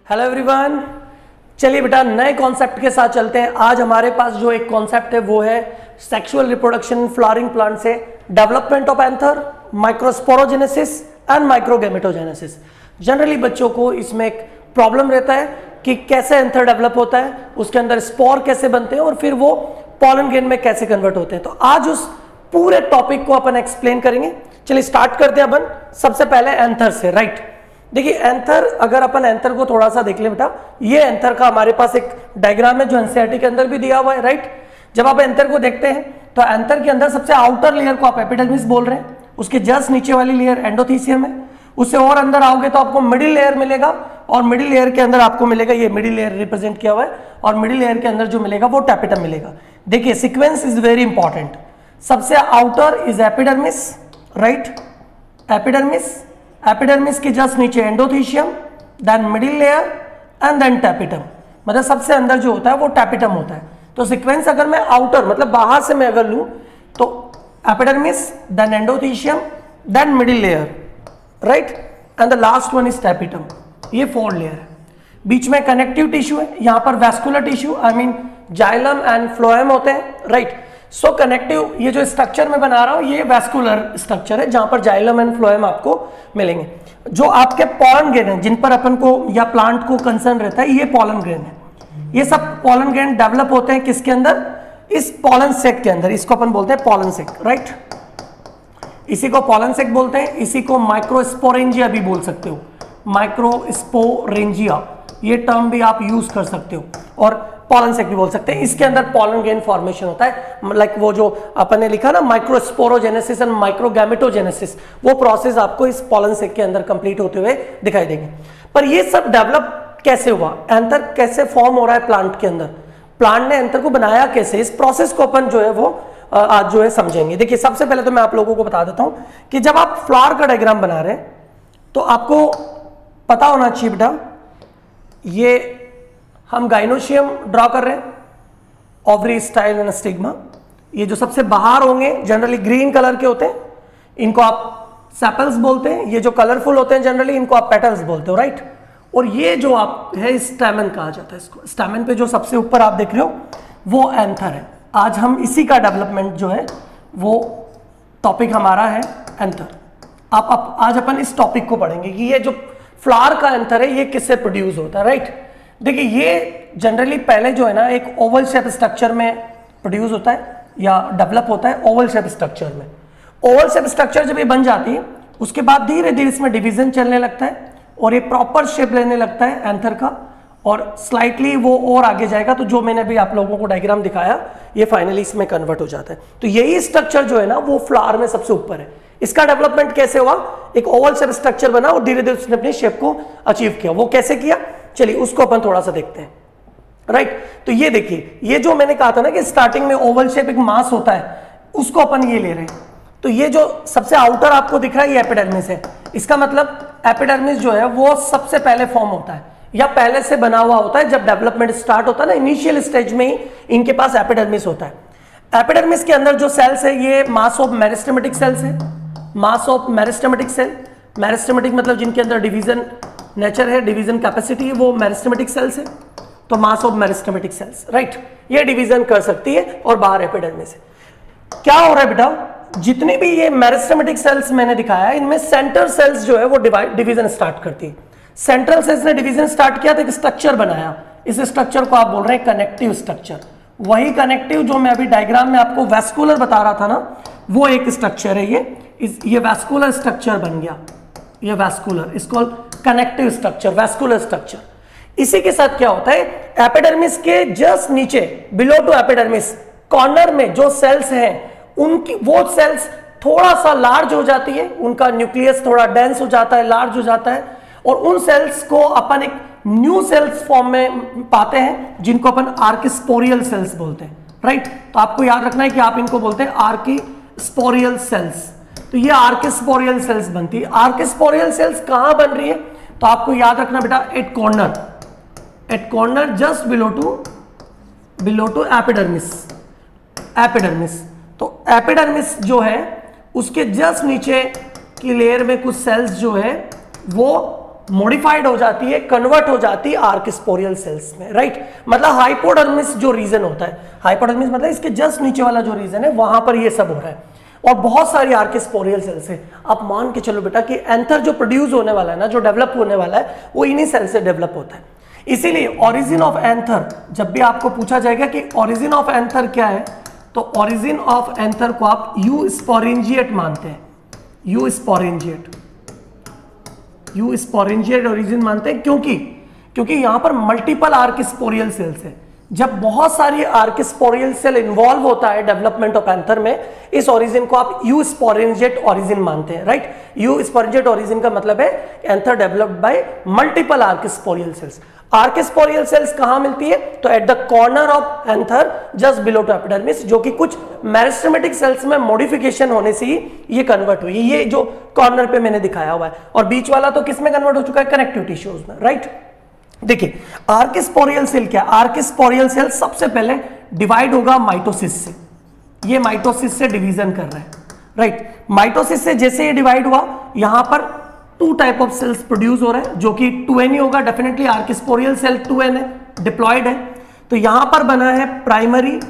Hello everyone, चलिए बेटा नए कॉन्सेप्ट के साथ चलते हैं। आज हमारे पास जो एक कॉन्सेप्ट है वो है सेक्सुअल रिप्रोडक्शन फ्लावरिंग प्लांट से, development of anther, microsporogenesis and microgametogenesis. Generally बच्चों को इसमें एक प्रॉब्लम रहता है कि कैसे एंथर डेवलप होता है, उसके अंदर स्पोर कैसे बनते हैं और फिर वो पॉलन ग्रेन में कैसे कन्वर्ट होते हैं। तो आज उस पूरे टॉपिक को अपन एक्सप्लेन करेंगे। चलिए स्टार्ट करते हैं अपन सबसे पहले एंथर से। राइट, देखिए एंथर, अगर अपन एंथर को थोड़ा सा देख ले बेटा, ये एंथर का हमारे पास एक डायग्राम है जो एनसीईआरटी के अंदर भी दिया हुआ है। राइट, जब आप एंथर को देखते हैं तो एंथर के अंदर सबसे आउटर लेयर को आप एपिडर्मिस बोल रहे हैं, उसके जस्ट नीचे वाली लेयर एंडोथीसियम है। उससे और अंदर आओगे तो आपको मिडिल लेयर मिलेगा और मिडिल लेयर के अंदर आपको मिलेगा, ये मिडिल लेयर रिप्रेजेंट किया हुआ है, और मिडिल लेयर के अंदर जो मिलेगा वो टैपिटम मिलेगा। देखिए सीक्वेंस इज वेरी इंपॉर्टेंट। सबसे outer is epidermis, right, epidermis, epidermis के जस्ट नीचे endothecium, then middle layer and then tapetum. मतलब सबसे अंदर जो होता है वो टैपिटम होता है। तो सीक्वेंस अगर मैं आउटर मतलब बाहर से मैं अगर लूं तो epidermis, then endothecium, then middle layer, right, and the last one is tapetum. ये 4 लेयर है। बीच में कनेक्टिव टिश्यू है, यहां पर vascular tissue I mean xylem and phloem होते हैं। राइट, सो कनेक्टिव, ये जो स्ट्रक्चर में बना रहा हूं ये वैस्कुलर स्ट्रक्चर है जहां पर जाइलम एंड फ्लोएम आपको मिलेंगे। जो आपके पॉलन ग्रेन है जिन पर अपन को या प्लांट को कंसर्न रहता है, ये पॉलन ग्रेन है। ये सब पॉलन ग्रेन डेवलप होते हैं किसके अंदर? इस पॉलन सेक के अंदर। इसको अपन बोलते हैं पॉलन सेक। राइट, इसी को पॉलन सेक बोलते हैं। इसी को माइक्रोस्पोरेंजिया भी बोल सकते हो, माइक्रोस्पोरेंजिया ये टर्म भी आप यूज कर सकते हो, और पॉलन सेक भी बोल सकते हैं। इसके अंदर पॉलन ग्रेन फॉर्मेशन होता है, लाइक वो जो अपन ने लिखा ना माइक्रोस्पोरोजेनेसिस एंड माइक्रोगैमेटोजेनेसिस, वो प्रोसेस आपको इस पॉलन सेक के अंदर कंप्लीट होते हुए दिखाई देंगे। पर ये सब डेवलप कैसे हुआ, एंथर कैसे फॉर्म हो रहा है प्लांट के अंदर, प्लांट ने एंथर को बनाया कैसे, इस प्रोसेस को अपन जो है वो आज जो है समझेंगे। देखिए सबसे पहले तो मैं आप लोगों को बता देता हूं कि जब आप फ्लावर का डायग्राम बना रहे हैं तो आपको पता होना चाहिए बेटा, ये हम गाइनोशियम ड्रॉ कर रहे हैं, ओवरी, स्टाइल एंड स्टिग्मा। ये जो सबसे बाहर होंगे जनरली ग्रीन कलर के होते हैं, इनको आप सेपल्स बोलते हैं। ये जो कलरफुल होते हैं जनरली इनको आप पेटल्स बोलते हो। राइट, और ये जो आप है स्टैमेन कहा जाता है इसको। स्टैमेन पे जो सबसे ऊपर आप देख रहे हो वो एंथर है। आज हम इसी का डेवलपमेंट जो है वो टॉपिक हमारा है एंथर। आप आज अपन इस टॉपिक को पढ़ेंगे कि ये जो फ्लावर का एंथर है ये किससे प्रोड्यूस होता है। राइट, देखिए ये जनरली पहले जो है ना एक ओवल शेप स्ट्रक्चर में प्रोड्यूस होता है या डेवलप होता है, ओवल शेप स्ट्रक्चर में। ओवल शेप स्ट्रक्चर जब ये बन जाती है उसके बाद धीरे धीरे इसमें डिवीजन चलने लगता है और ये प्रॉपर शेप लेने लगता है एंथर का, और स्लाइटली वो और आगे जाएगा। तो जो मैंने भी आप लोगों को डायग्राम दिखाया ये फाइनली इसमें कन्वर्ट हो जाता है। तो यही स्ट्रक्चर जो है ना वो फ्लावर में सबसे ऊपर है। इसका डेवलपमेंट कैसे हुआ, एक ओवल शेप स्ट्रक्चर बना और धीरे धीरे उसने अपनी शेप को अचीव किया। वो कैसे किया, चलिए उसको अपन थोड़ा सा देखते हैं। राइट, तो ये देखिए, ये जो मैंने कहा था ना कि स्टार्टिंग में ओवल शेप एक मास होता है, उसको अपन ये ले रहे हैं। तो ये जो सबसे आउटर आपको दिख रहा है ये एपिडर्मिस है। इसका मतलब एपिडर्मिस जो है वो सबसे पहले फॉर्म होता है या पहले से बना हुआ होता है। जब डेवलपमेंट स्टार्ट होता है ना, इनिशियल स्टेज में ही इनके पास एपिडर्मिस होता है। एपिडर्मिस के अंदर जो सेल्स है ये मास ऑफ मेरिस्टेमेटिक सेल्स है, mass of meristematic cell. Meristematic मतलब जिनके अंदर डिवीजन नेचर है, डिवीजन कैपेसिटी है, वो मेरिस्टेमेटिक सेल्स है। तो mass of meristematic cells, right, ये डिवीजन कर सकती है और बाहर एपिडर्मिस है। क्या हो रहा है बेटा, जितनी भी ये मेरिस्टेमेटिक सेल्स मैंने दिखाया इनमें सेंटर सेल्स जो है वो डिवीजन स्टार्ट करती है। सेंट्रल सेल्स ने डिवीजन स्टार्ट किया तो एक स्ट्रक्चर बनाया। इस स्ट्रक्चर को आप बोल रहे हैं कनेक्टिव स्ट्रक्चर। वही कनेक्टिव जो मैं अभी डायग्राम में आपको वैस्कुलर बता रहा था ना, वो एक स्ट्रक्चर है। ये वैस्कुलर स्ट्रक्चर बन गया, ये वैस्कुलर, इसको कनेक्टिव स्ट्रक्चर, वैस्कुलर स्ट्रक्चर। इसी के साथ क्या होता है, एपिडर्मिस के जस्ट नीचे बिलो टू एपिडर्मिस कॉर्नर में जो सेल्स हैं उनकी वो सेल्स थोड़ा सा लार्ज हो जाती है, उनका न्यूक्लियस थोड़ा डेंस हो जाता है, लार्ज हो जाता है, और उन सेल्स को अपन एक न्यू सेल्स फॉर्म में पाते हैं जिनको अपन आर्किस्पोरियल सेल्स बोलते हैं। राइट, तो आपको याद रखना है कि आप इनको बोलते हैं आर्किस्पोरियल सेल्स। तो ये आर्किस्पोरियल सेल्स बनती है। आर्किस्पोरियल सेल्स कहां बन रही है, तो आपको याद रखना बेटा at corner just below to epidermis. Epidermis, तो एपिडर्मिस जो है उसके जस्ट नीचे की लेयर में कुछ सेल्स जो है वो मॉडिफाइड हो जाती है, कन्वर्ट हो जाती है आर्क स्पोरियल सेल्स में, राइट। मतलब हाइपोडर्मिस जो रीजन होता है, हाइपोडर्मिस मतलब इसके जस्ट नीचे वाला जो रीजन है, वहां पर ये सब हो रहा है। और बहुत सारी आर्क स्पोरियल सेल्स है। आप मान के चलो बेटा कि एंथर जो प्रोड्यूस होने वाला है ना, जो डेवलप होने वाला है, वो इन्हीं सेल से डेवलप होता है। इसीलिए ओरिजिन ऑफ एंथर, जब भी आपको पूछा जाएगा कि ओरिजिन ऑफ एंथर क्या है, तो ओरिजिन ऑफ एंथर को आप यू स्पोरेंजिएट मानते हैं। यू स्पोरेंजिएट ओरिजिन मानते हैं, क्योंकि यहां पर मल्टीपल आर्क स्पोरियल सेल्स है। जब बहुत सारी आर्क स्पोरियल सेल इन्वॉल्व होता है डेवलपमेंट ऑफ एंथर में, इस ओरिजिन को आप यू स्पोरेंजिएट ओरिजिन मानते हैं, राइट। यू स्पोरेंजिएट ओरिजिन का मतलब है anther developed by multiple archesporial cells. Archesporial cells कहां मिलती है, तो at the corner of anther just below to epidermis, जो कि कुछ मेरिस्टेमेटिक सेल्स में मॉडिफिकेशन होने से ही ये कन्वर्ट हुई। ये जो कॉर्नर पे मैंने दिखाया हुआ है, और बीच वाला तो किस में कन्वर्ट हो चुका है, कनेक्टिव टिश्यूज में, राइट। देखिए आर्क स्पोरियल सेल क्या, आर्क स्पोरियल सेल सबसे पहले डिवाइड होगा माइटोसिस से। ये माइटोसिस से डिवीजन कर रहा है, राइट। माइटोसिस से जैसे ये डिवाइड हुआ, यहां पर 2 टाइप ऑफ सेल्स प्रोड्यूस हो रहे हैं, जो कि 2n ही होगा डेफिनेटली। आर्क स्पोरियल सेल 2n है, डिप्लॉयड है। तो यहां पर बना है primary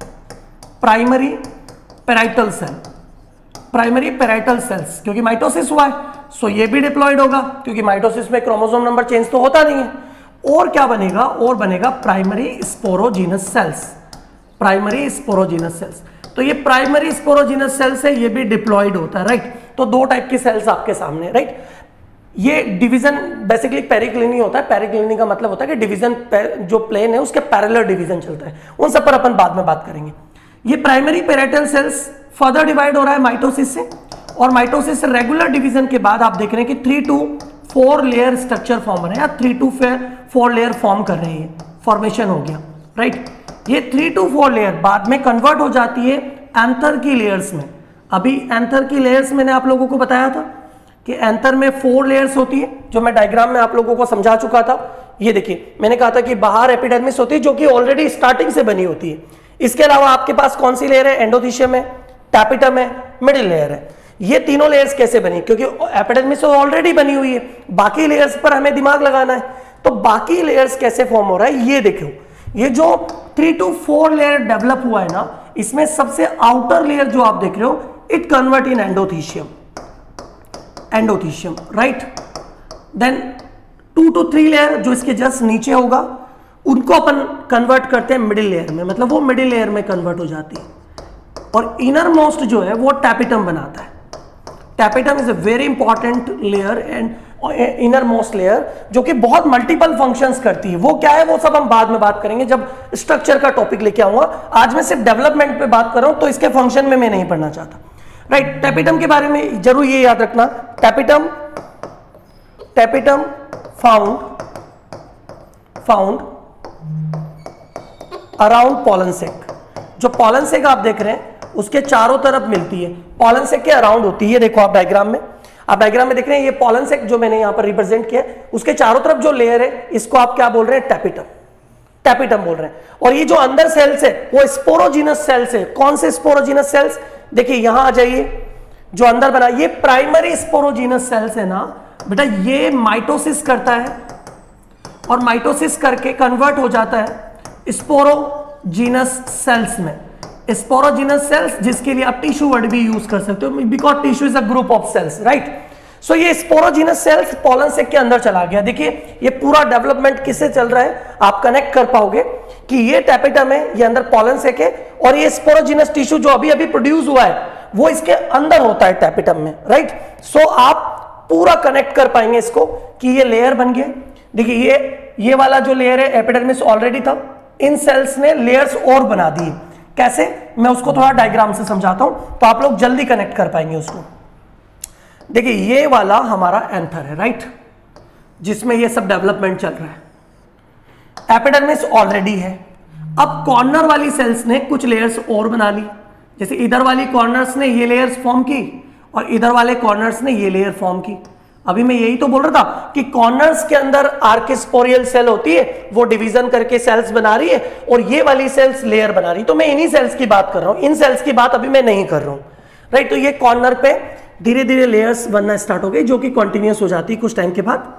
parietal cell, primary parietal cells, क्योंकि माइटोसिस हुआ है, सो ये भी डिप्लॉयड होगा, क्योंकि माइटोसिस में क्रोमोसोम नंबर चेंज तो होता नहीं है। और क्या बनेगा, और बनेगा primary sporogenous cells, primary sporogenous cells. तो ये प्राइमरी स्पोरोजीनस सेल्स है, ये भी डिप्लॉयड होता है, राइट। तो 2 टाइप की सेल्स आपके सामने, राइट। ये डिवीजन बेसिकली पेरिक्लिनी होता है। पेरिक्लिनी का मतलब होता है कि डिवीजन जो प्लेन है उसके पैरेलल डिवीजन चलता है। उन सब पर अपन बाद में बात करेंगे। ये primary parietal cells further divide हो रहा है माइटोसिस से, और माइटोसिस से रेगुलर डिवीजन के बाद आप देख रहे हैं कि 3 to 4 लेयर स्ट्रक्चर फॉर्म हो रहे हैं, या 3 to 4 लेयर फॉर्म कर रहे हैं, फॉर्मेशन हो गया, राइट। ये 3 to 4 लेयर बाद में कन्वर्ट हो जाती है एंथर की लेयर्स में। अभी एंथर की लेयर्स मैंने आप लोगों को बताया था कि एंथर में 4 लेयर्स होती है, जो मैं डायग्राम में आप लोगों को समझा चुका था। ये देखिए मैंने कहा था कि बाहर एपिडर्मिस होती है, जो कि ऑलरेडी स्टार्टिंग से बनी होती है। इसके अलावा आपके पास कौन सी लेयर है, एंडोथीशियम है, टैपिटम है, मिडिल लेयर है। ये तीनों लेयर्स कैसे बनी, क्योंकि एपिडर्मिस ऑलरेडी बनी हुई है, बाकी लेयर्स पर हमें दिमाग लगाना है। तो बाकी लेयर्स कैसे फॉर्म हो रहा है, ये देखो। ये जो 3 to 4 लेयर डेवलप हुआ है ना, इसमें सबसे आउटर लेयर जो आप देख रहे हो, it convert in endothecium, right. Then 2 to 3 layer जो इसके जस्ट नीचे होगा, उनको अपन कन्वर्ट करते हैं मिडिल लेयर में, मतलब वो मिडिल लेयर में कन्वर्ट हो जाती है। और इनर मोस्ट जो है वो टैपिटम बनाता है। Tapetum is a very important layer and inner most layer, जो कि बहुत मल्टीपल फंक्शंस करती है। वो क्या है, वो सब हम बाद में बात करेंगे जब स्ट्रक्चर का टॉपिक लेके आऊंगा। आज मैं सिर्फ डेवलपमेंट पे बात कर रहा हूं, तो इसके फंक्शन में मैं नहीं पढ़ना चाहता, राइट। टैपिटम के बारे में जरूर ये याद रखना, tapetum found around pollen sac. जो पॉलन सेक आप देख रहे हैं उसके चारों तरफ मिलती है, पॉलन सेक के अराउंड होती है। ये देखो आप डायग्राम में देख रहे हैं, ये पॉलन सेक जो मैंने यहां पर रिप्रेजेंट किया, उसके चारों तरफ जो लेयर है, इसको आप क्या बोल रहे हैं, टैपिटम बोल रहे हैं। और ये जो अंदर सेल्स है वो स्पोरोजीनस सेल्स है। कौन से स्पोरोजीनस सेल्स, देखिए यहां आ जाइए, जो अंदर बना, ये प्राइमरी स्पोरोजीनस सेल्स है ना बेटा, ये माइटोसिस करता है, और माइटोसिस करके कन्वर्ट हो जाता है स्पोरोजीनस सेल्स में। स्पोरोजीनस सेल्स, जिसके लिए आप टिश्यू वर्ड भी यूज कर सकते हो, because tissue is a group of cells, right. So ये स्पोरोजीनस सेल्स पॉलन सेक के अंदर चला गया। देखिए ये पूरा डेवलपमेंट किससे चल रहा है, आप कनेक्ट कर पाओगे कि ये टैपिटम है, ये अंदर पॉलन सेक है, और ये स्पोरोजीनस टिश्यू जो अभी अभी प्रोड्यूस हुआ है वो इसके अंदर होता है टैपिटम में, राइट। सो आप पूरा कनेक्ट कर पाएंगे इसको कि ये लेयर बन गया। देखिए ये वाला जो लेयर है एपिडर्मिस ऑलरेडी था, इन सेल्स ने लेयर्स और बना दिए। कैसे, मैं उसको थोड़ा डायग्राम से समझाता हूं तो आप लोग जल्दी कनेक्ट कर पाएंगे उसको। देखिए ये वाला हमारा एंथर है, राइट, जिसमें ये सब डेवलपमेंट चल रहा है। एपिडर्मिस ऑलरेडी है। अब कॉर्नर वाली सेल्स ने कुछ लेयर्स और बना ली, जैसे इधर वाली कॉर्नर्स ने ये लेयर्स फॉर्म की, और इधर वाले कॉर्नर्स ने ये लेयर फॉर्म की। अभी मैं यही तो बोल रहा था कि कॉर्नर्स के अंदर आर्किस्पोरियल सेल होती है, वो डिवीजन करके सेल्स बना रही है, और ये वाली सेल्स लेयर बना रही है। तो मैं इन्हीं सेल्स की बात कर रहा हूं, इन सेल्स की बात अभी मैं नहीं कर रहा हूं, राइट। तो ये कॉर्नर पे धीरे धीरे लेयर्स बनना स्टार्ट हो गई, जो कि कंटिन्यूअस हो जाती है कुछ टाइम के बाद।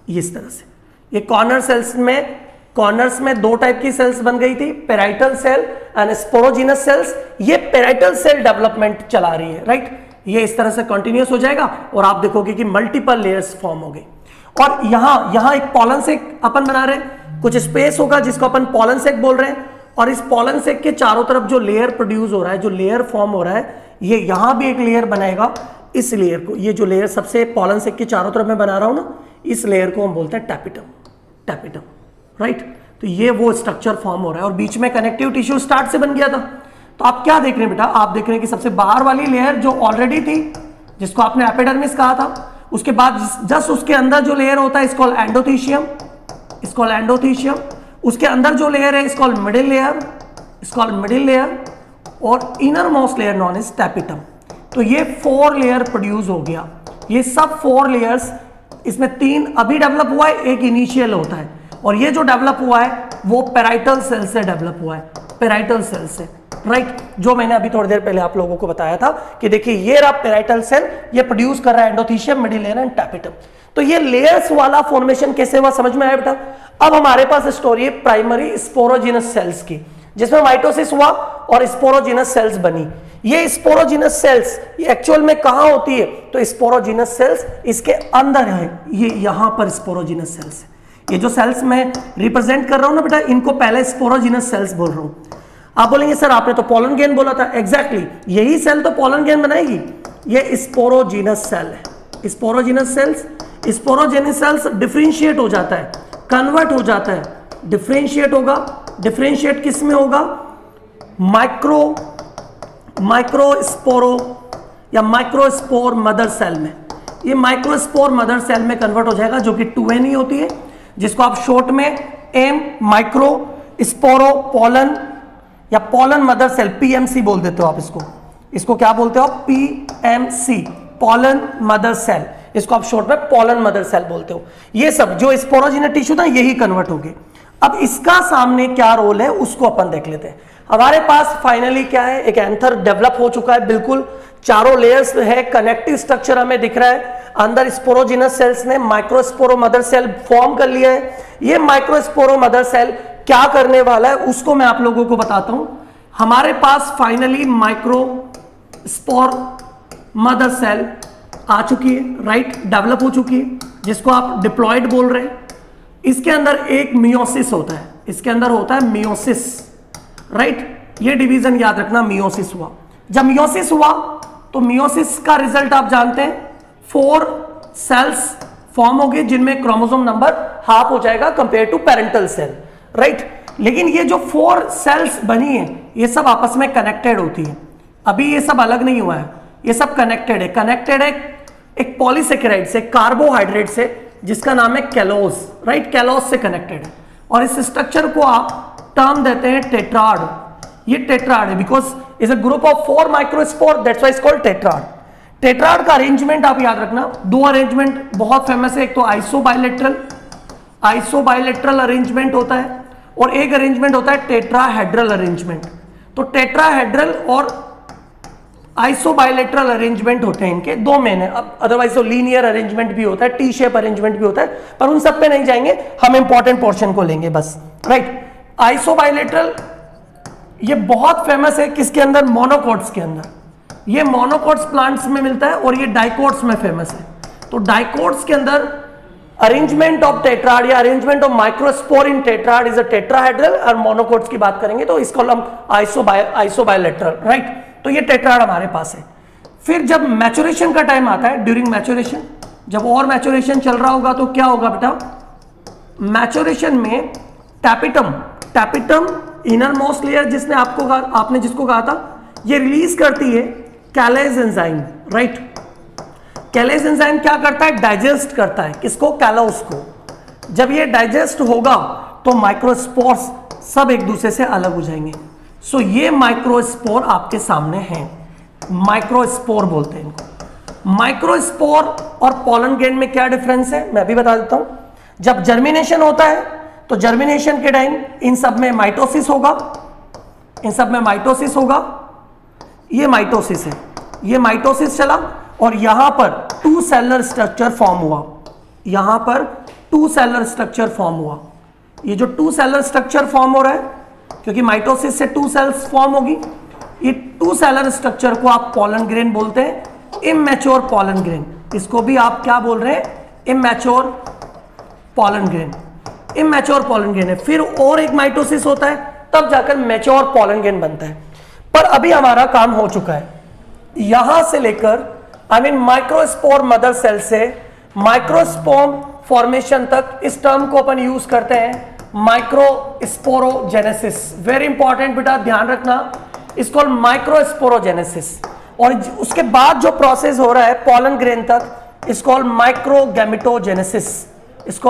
ये इस तरह से, ये कॉर्नर्स में दो टाइप की सेल्स बन गई थी, parietal cell and sporogenous cells. ये पेराइटल सेल डेवलपमेंट चला रही है, राइट। ये इस तरह से कंटिन्यूअस हो जाएगा और आप देखोगे कि मल्टीपल लेयर्स फॉर्म हो गए। और यहां एक पॉलन सेक अपन बना रहे हैं, कुछ स्पेस होगा जिसको अपन पॉलन सेक बोल रहे हैं, और इस पॉलन सेक के चारों तरफ जो लेयर प्रोड्यूस हो रहा है, जो लेयर फॉर्म हो रहा है, ये यहां भी एक लेयर बनाएगा। इस लेयर को, ये जो लेयर सबसे पॉलन सेक के चारों तरफ मैं बना रहा हूं ना, इस लेयर को हम बोलते हैं टैपिटम, राइट। तो ये वो स्ट्रक्चर फॉर्म हो रहा है और बीच में कनेक्टिव टिश्यू स्टार्ट से बन गया था। तो आप क्या देख रहे हैं बेटा, आप देख रहे हैं कि सबसे बाहर वाली लेयर जो ऑलरेडी थी, जिसको आपने एपिडर्मिस कहा था, उसके बाद जस्ट उसके अंदर जो लेयर होता है इसको एंडोथीशियम, उसके अंदर जो लेयर है इसको मिडिल लेयर, और inner most layer known is tapetum. तो ये 4 लेयर प्रोड्यूस हो गया। ये सब 4 लेयर्स, इसमें 3 अभी डेवलप हुआ है, एक इनिशियल होता है, और ये जो डेवलप हुआ है वो पेराइटल सेल से डेवलप हुआ है, पेराइटल सेल से, राइट। जो मैंने अभी थोड़ी देर पहले आप लोगों को बताया था कि देखिए ये रहा पेराइटल सेल, ये प्रोड्यूस कर रहा है endothecium, middle layer and tapetum. तो ये लेयर्स वाला फॉर्मेशन कैसे हुआ समझ में आया बेटा। अब हमारे पास स्टोरी है प्राइमरी स्पोरोजिनस सेल्स की, जिसमें माइटोसिस हुआ और स्पोरोजिनस सेल्स बनी। ये स्पोरोजिनस सेल्स ये एक्चुअल में कहां होती है, तो स्पोरोजिनस सेल्स इसके अंदर है, ये यहां पर स्पोरोजिनस सेल्स है। ये जो सेल्स मैं रिप्रेजेंट कर रहा हूं ना बेटा, इनको पहले स्पोरोजिनस सेल्स बोल रहा हूं। आप बोलेंगे सर आपने तो पोलन गेन बोला था, एग्जैक्टली यही सेल तो पोलन गेन बनाएगी। ये स्पोरोजिनस सेल है, स्पोरोजिनस सेल्स डिफरेंशिएट हो जाता है, कन्वर्ट हो जाता है, डिफरेंशिएट होगा। डिफरेंशिएट किस में होगा, माइक्रोस्पोरो या माइक्रोस्पोर मदर सेल में। ये माइक्रोस्पोर मदर सेल में कन्वर्ट हो जाएगा, जो कि 2N होती है, जिसको आप शॉर्ट में एम माइक्रो स्पोरो पोलन या पोलन मदर सेल PMC बोल देते हो आप। इसको क्या बोलते हो, PMC, पोलन मदर सेल। इसको आप शॉर्ट में पोलन मदर सेल बोलते हो। ये सब जो स्पोरोजिनस टिश्यू था यही कन्वर्ट हो गए। अब इसका सामने क्या रोल है उसको अपन देख लेते हैं। हमारे पास फाइनली क्या है, एक एंथर डेवलप हो चुका है, बिल्कुल चारों लेयर्स है, कनेक्टिव स्ट्रक्चर हमें दिख रहा है। अंदर स्पोरोजिनस सेल्स ने माइक्रोस्पोरो मदर सेल फॉर्म कर लिया है। ये माइक्रोस्पोरो मदर सेल क्या करने वाला है उसको मैं आप लोगों को बताता हूं। हमारे पास फाइनली माइक्रोस्पोर मदर सेल आ चुकी है, राइट, डेवलप हो चुकी है, जिसको आप डिप्लॉयड बोल रहे हैं। इसके अंदर एक मियोसिस होता है, इसके अंदर होता है मियोसिस, राइट। ये डिवीजन याद रखना, मियोसिस हुआ। जब मियोसिस हुआ तो मियोसिस का रिजल्ट आप जानते हैं, 4 सेल्स फॉर्म हो गए, जिनमें क्रोमोसोम नंबर हाफ हो जाएगा compare to parental cell, right. लेकिन ये जो 4 सेल्स बनी है ये सब आपस में कनेक्टेड होती है। अभी ये सब अलग नहीं हुआ है, ये सब कनेक्टेड है एक पॉलीसेकेराइड से, कार्बोहाइड्रेट से, जिसका नाम है कैलोज, राइट। कैलोज से कनेक्टेड है और इस स्ट्रक्चर को आप टर्म देते हैं टेट्राड। ये टेट्राड है because is a group of 4 microspore, that's why it's called tetrad. Tetrad का अरेंजमेंट आप याद रखना, 2 अरेंजमेंट बहुत फेमस है। एक तो आइसोबाइलेटरल अरेंजमेंट होता है और एक अरेंजमेंट होता है टेट्राहेड्रल अरेंजमेंट। तो टेट्राहेड्रल और आइसोबाइलेटरल अरेंजमेंट होते हैं, इनके 2 मेन है। अब अदरवाइज तो लीनियर अरेंजमेंट भी होता है, टी शेप अरेंजमेंट भी होता है, पर उन सब पे नहीं जाएंगे, हम इंपॉर्टेंट पोर्शन को लेंगे बस, राइट। आइसोबाइलेटरल ये बहुत फेमस है, किसके अंदर, मोनोकोट्स के अंदर। ये मोनोकोट्स प्लांट्स में मिलता है और ये डाइकोट्स में फेमस है। तो डाइकोट्स के अंदर अरेंजमेंट ऑफ टेट्राड या arrangement of microspore in tetrad is a tetrahedral, और मोनोकोट्स की बात करेंगे तो इसको हम आइसोबाइलेटरल, राइट। तो ये टेट्राड हमारे पास है। फिर जब मैचुरेशन का टाइम आता है, ड्यूरिंग मैचुरेशन, जब और मैचुरेशन चल रहा होगा तो क्या होगा बेटा, मैचुरेशन में टैपिटम इनर मोस्ट लेयर जिसने आपने जिसको कहा था, ये रिलीज करती है callase enzyme, right. Callase enzyme क्या करता है, डाइजेस्ट करता है, किसको, कैलोस को। जब ये डाइजेस्ट होगा तो माइक्रोस्पोर्स सब एक दूसरे से अलग हो जाएंगे। सो ये माइक्रोस्पोर आपके सामने हैं, माइक्रोस्पोर बोलते हैं इनको। माइक्रोस्पोर और पोलन ग्रेन में क्या डिफरेंस है मैं भी बता देता हूं। जब जर्मिनेशन होता है तो जर्मिनेशन के टाइम इन सब में माइटोसिस होगा, ये माइटोसिस है, ये माइटोसिस चला और यहां पर 2 सेलुलर स्ट्रक्चर फॉर्म हुआ, यहां पर 2 टू सेलर स्ट्रक्चर फॉर्म हुआ। ये जो टू सेलर स्ट्रक्चर फॉर्म हो रहा है, क्योंकि माइटोसिस से टू सेल्स फॉर्म होगी, ये टू सेलर स्ट्रक्चर को आप पॉलन ग्रेन बोलते हैं, इमैच्योर पॉलन ग्रेन। इसको भी आप क्या बोल रहे हैं? Immature pollen grain. Immature pollen grain है। फिर और एक माइटोसिस होता है, तब जाकर मैच्योर पॉलन ग्रेन बनता है। पर अभी हमारा काम हो चुका है, यहां से लेकर माइक्रोस्पोर मदर सेल से माइक्रोस्पोर्म फॉर्मेशन तक, इस टर्म को अपन यूज करते हैं माइक्रोस्पोरोजेनेसिस। वेरी इंपॉर्टेंट बेटा, ध्यान रखना, इसको माइक्रोस्पोरोजेनेसिस। और उसके बाद जो प्रोसेस हो रहा है पॉलन ग्रेन तक, इसको माइक्रोगैमेटोजेनेसिस। इसको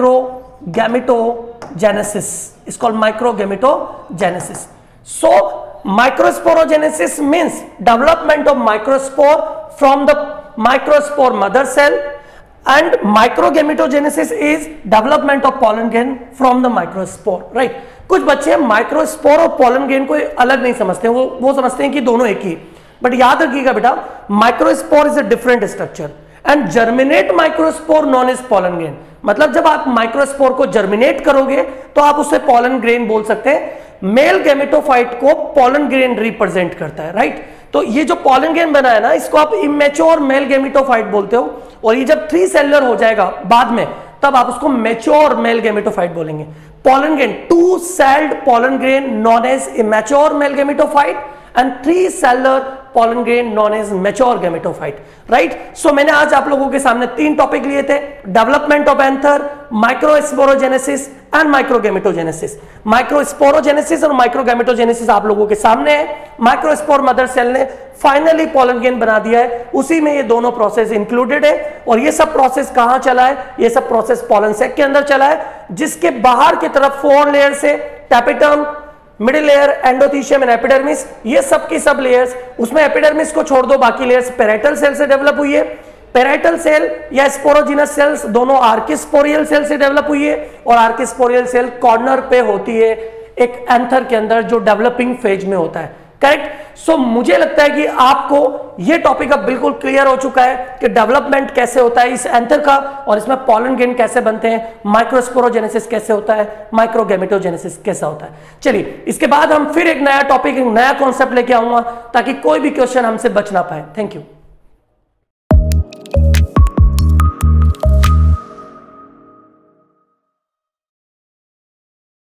माइक्रोगैमेटोजेनेसिस। इसको microgametogenesis. So microsporogenesis means development of microspore from the microspore mother cell, and microgametogenesis is development of pollen grain from the microspore, right? कुछ बच्चे माइक्रोस्पोर और पोलन ग्रेन को अलग नहीं समझते, वो समझते हैं कि दोनों एक ही। बट याद रखिएगा बेटा, microspore is a different structure and germinate microspore known is pollen grain. मतलब जब आप माइक्रोस्पोर को जर्मिनेट करोगे तो आप उससे पोलन ग्रेन बोल सकते हैं। मेल गैमेटोफाइट को पोलन ग्रेन रिप्रेजेंट करता है, राइट? तो ये जो पोलन ग्रेन बना है ना, इसको आप इमेच्योर मेल गैमेटोफाइट बोलते हो। और ये जब 3 सेलुलर हो जाएगा बाद में, तब आप उसको मैच्योर मेल गैमेटोफाइट बोलेंगे। Pollen grain, 2 celled pollen grain known as immature male gametophyte and 3 cellular pollen grain known as mature gametophyte, right? So मैंने आज आप लोगों के सामने 3 टॉपिक लिए थे, development of anther, microsporogenesis and microgametogenesis. Microsporogenesis और माइक्रोगैमेटोजेनेसिस आप लोगों के सामने है। माइक्रोस्पोर मदर सेल ने फाइनली पोलन ग्रेन बना दिया है, उसी में ये दोनों प्रोसेस इंक्लूडेड है। और ये सब प्रोसेस कहां चला है? ये सब प्रोसेस पोलन सैक के अंदर चला है, जिसके बाहर की तरफ 4 लेयर से tapetum, middle layer, endothecium and epidermis, ये सब की सब लेयर्स, उसमें एपिडर्मिस को छोड़ दो, बाकी लेयर्स पैराइटल सेल से डेवलप हुई है। पैराइटल सेल या स्पोरोजिनस सेल्स दोनों आर्किस्पोरियल सेल से डेवलप हुई है, और आर्किस्पोरियल सेल कॉर्नर पे होती है एक एंथर के अंदर जो डेवलपिंग फेज में होता है, करेक्ट? सो मुझे लगता है कि आपको ये टॉपिक अब बिल्कुल क्लियर हो चुका है कि डेवलपमेंट कैसे होता है इस एंथर का, और इसमें पोलन ग्रेन कैसे बनते हैं, माइक्रोस्पोरोजेनेसिस कैसे होता है, माइक्रोगैमेटोजेनेसिस कैसा होता है। चलिए, इसके बाद हम फिर एक नया टॉपिक, एक नया कॉन्सेप्ट लेके आऊंगा ताकि कोई भी क्वेश्चन हमसे बच ना पाए। Thank you.